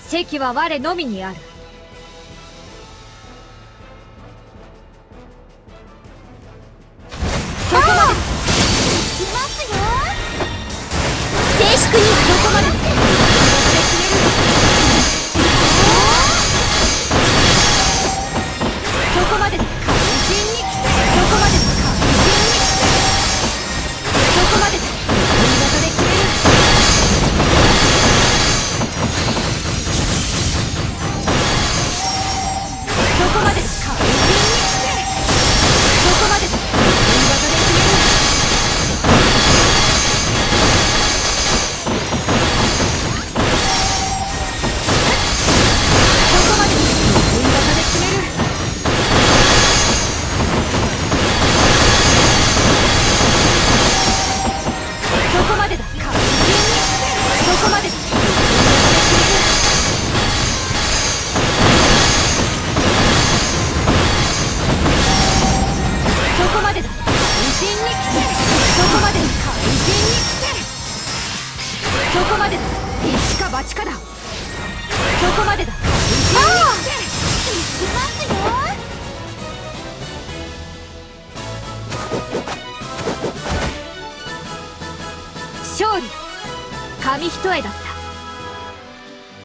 席は我のみにある。そこまで。 いますよ。 静粛に。そこまで。そこまで。肝心に。そこまで。肝心に。そこまで。新潟で決める。そこまで。肝心に。そこまで。新潟で決める。そこまでだ。一か八かだ。そこまでだ。 いきますよ。 勝利。紙一重だった。